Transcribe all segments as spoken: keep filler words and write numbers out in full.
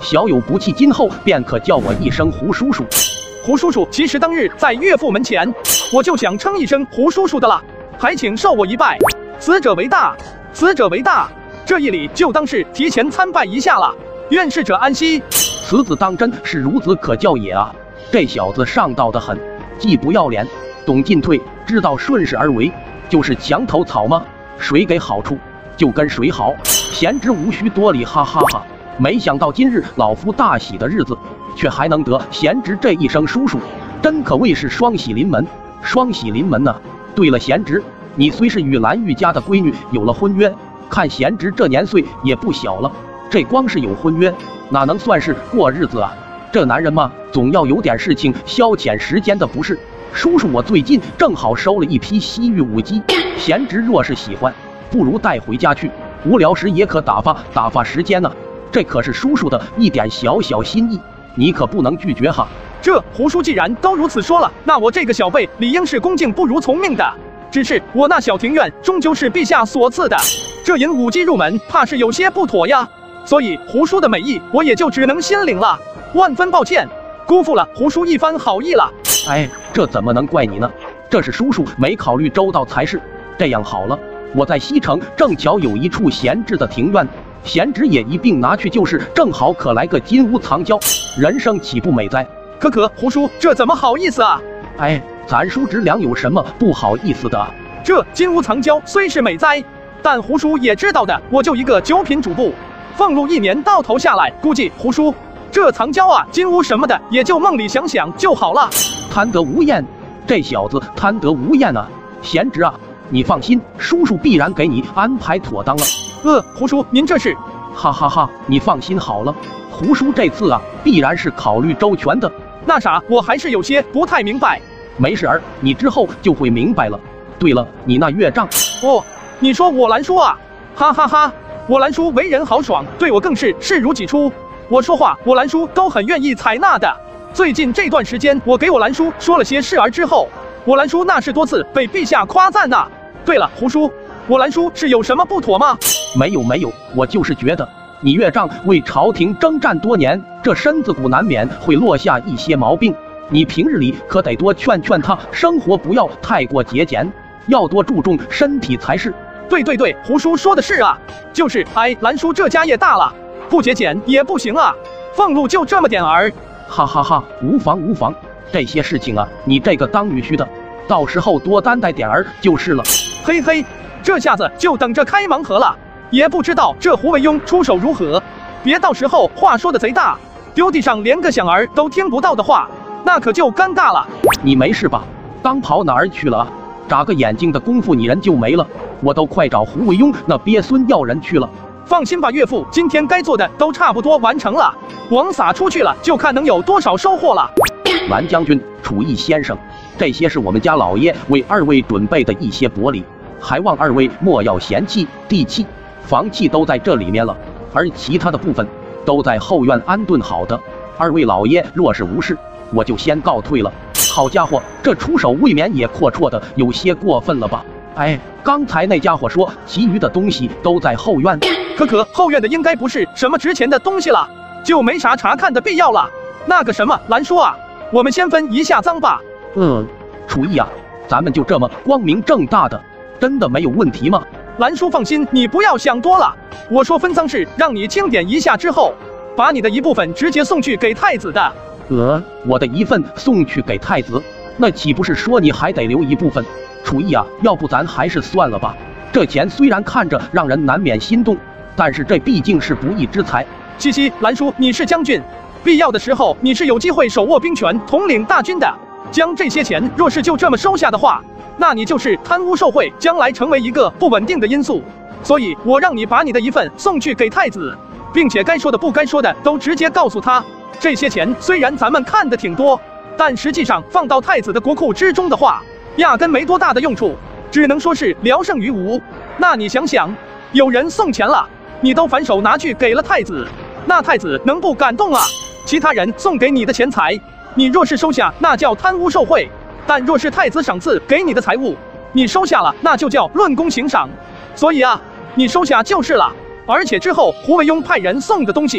小有不弃，今后便可叫我一声胡叔叔。 胡叔叔，其实当日在岳父门前，我就想称一声胡叔叔的了，还请受我一拜。死者为大，死者为大，这一礼就当是提前参拜一下了，愿逝者安息。 此子当真是孺子可教也啊！这小子上道得很，既不要脸，懂进退，知道顺势而为，就是墙头草吗？谁给好处就跟谁好，贤侄无需多礼，哈哈哈！没想到今日老夫大喜的日子，却还能得贤侄这一声叔叔，真可谓是双喜临门，双喜临门呢、啊。对了，贤侄，你虽是与蓝玉家的闺女有了婚约，看贤侄这年岁也不小了，这光是有婚约，哪能算是过日子啊？这男人嘛，总要有点事情消遣时间的，不是？叔叔，我最近正好收了一批西域舞姬，贤侄若是喜欢，不如带回家去，无聊时也可打发打发时间呢、啊。这可是叔叔的一点小小心意，你可不能拒绝哈。 这胡叔既然都如此说了，那我这个小辈理应是恭敬不如从命的。只是我那小庭院终究是陛下所赐的，这引舞姬入门，怕是有些不妥呀。所以胡叔的美意，我也就只能心领了，万分抱歉，辜负了胡叔一番好意了。 哎，这怎么能怪你呢？这是叔叔没考虑周到才是。这样好了，我在西城正巧有一处闲置的庭院，贤侄也一并拿去，就是正好可来个金屋藏娇，人生岂不美哉？ 可可，胡叔，这怎么好意思啊？ 哎，咱叔侄俩有什么不好意思的啊？ 这金屋藏娇虽是美哉，但胡叔也知道的，我就一个九品主簿，俸禄一年到头下来，估计胡叔这藏娇啊、金屋什么的，也就梦里想想就好了。 贪得无厌，这小子贪得无厌啊！贤侄啊，你放心，叔叔必然给你安排妥当了。 呃，胡叔，您这是？ 哈哈哈，你放心好了，胡叔这次啊，必然是考虑周全的。 那啥，我还是有些不太明白。 没事儿，你之后就会明白了。对了，你那岳丈…… 哦，你说我兰叔啊？哈哈哈，我兰叔为人豪爽，对我更是视如己出。我说话，我兰叔都很愿意采纳的。最近这段时间，我给我兰叔说了些事儿之后，我兰叔那是多次被陛下夸赞呐。对了，胡叔，我兰叔是有什么不妥吗？ 没有没有，我就是觉得你岳丈为朝廷征战多年，这身子骨难免会落下一些毛病。你平日里可得多劝劝他，生活不要太过节俭，要多注重身体才是。 对对对，胡叔说的是啊，就是哎，兰叔这家业大了，不节俭也不行啊，俸禄就这么点儿。 哈哈哈，无妨无妨，这些事情啊，你这个当女婿的，到时候多担待点儿就是了。 嘿嘿，这下子就等着开盲盒了，也不知道这胡惟庸出手如何，别到时候话说的贼大，丢地上连个响儿都听不到的话，那可就尴尬了。 你没事吧？刚跑哪儿去了啊？眨个眼睛的功夫，你人就没了。我都快找胡惟庸那鳖孙要人去了。 放心吧，岳父，今天该做的都差不多完成了，广撒出去了，就看能有多少收获了。 蓝将军、楚义先生，这些是我们家老爷为二位准备的一些薄礼，还望二位莫要嫌弃。地契、房契都在这里面了，而其他的部分都在后院安顿好的。二位老爷若是无事，我就先告退了。好家伙，这出手未免也阔绰的有些过分了吧？哎，刚才那家伙说其余的东西都在后院， 可可后院的应该不是什么值钱的东西了，就没啥查看的必要了。那个什么，兰叔啊，我们先分一下赃吧。 嗯，楚义啊，咱们就这么光明正大的，真的没有问题吗？ 兰叔放心，你不要想多了。我说分赃是让你清点一下之后，把你的一部分直接送去给太子的。 呃，我的一份送去给太子，那岂不是说你还得留一部分？楚义啊，要不咱还是算了吧。这钱虽然看着让人难免心动，但是这毕竟是不义之财。 西西，兰叔，你是将军，必要的时候你是有机会手握兵权，统领大军的。将这些钱若是就这么收下的话，那你就是贪污受贿，将来成为一个不稳定的因素。所以我让你把你的一份送去给太子，并且该说的不该说的都直接告诉他。这些钱虽然咱们看的挺多，但实际上放到太子的国库之中的话，压根没多大的用处，只能说是聊胜于无。那你想想，有人送钱了，你都反手拿去给了太子，那太子能不感动啊？其他人送给你的钱财，你若是收下，那叫贪污受贿；但若是太子赏赐给你的财物，你收下了，那就叫论功行赏。所以啊，你收下就是了。而且之后胡惟庸派人送的东西，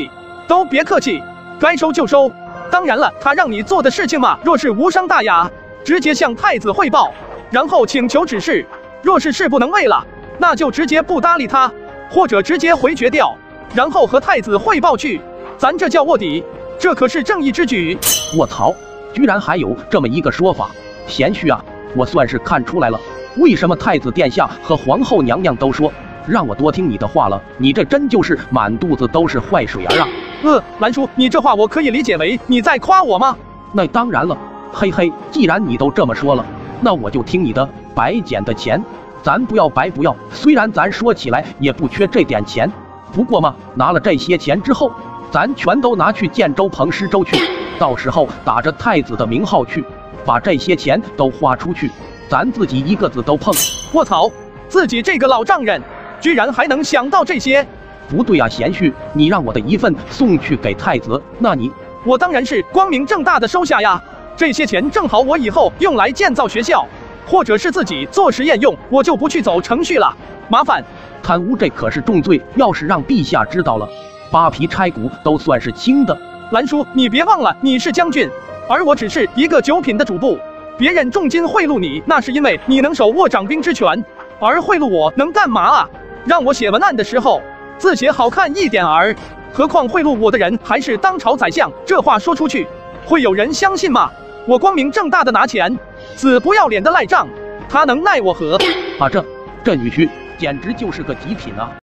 都别客气，该收就收。当然了，他让你做的事情嘛，若是无伤大雅，直接向太子汇报，然后请求指示。若是事不能为了，那就直接不搭理他，或者直接回绝掉，然后和太子汇报去。咱这叫卧底，这可是正义之举。 卧槽，居然还有这么一个说法！贤婿啊，我算是看出来了，为什么太子殿下和皇后娘娘都说让我多听你的话了？你这真就是满肚子都是坏水儿啊！ 呃，兰叔，你这话我可以理解为你在夸我吗？ 那当然了，嘿嘿，既然你都这么说了，那我就听你的。白捡的钱，咱不要白不要。虽然咱说起来也不缺这点钱，不过嘛，拿了这些钱之后，咱全都拿去建州彭师州去，到时候打着太子的名号去，把这些钱都花出去，咱自己一个子都碰。 卧槽，自己这个老丈人，居然还能想到这些！ 不对啊，贤婿，你让我的一份送去给太子，那你…… 我当然是光明正大的收下呀。这些钱正好我以后用来建造学校，或者是自己做实验用，我就不去走程序了。麻烦， 贪污这可是重罪，要是让陛下知道了，扒皮拆骨都算是轻的。 兰叔，你别忘了你是将军，而我只是一个九品的主簿。别人重金贿赂你，那是因为你能手握掌兵之权，而贿赂我能干嘛啊？让我写文案的时候字写好看一点儿。何况贿赂我的人还是当朝宰相，这话说出去，会有人相信吗？我光明正大的拿钱，死不要脸的赖账，他能奈我何？ 啊，这这女婿简直就是个极品啊！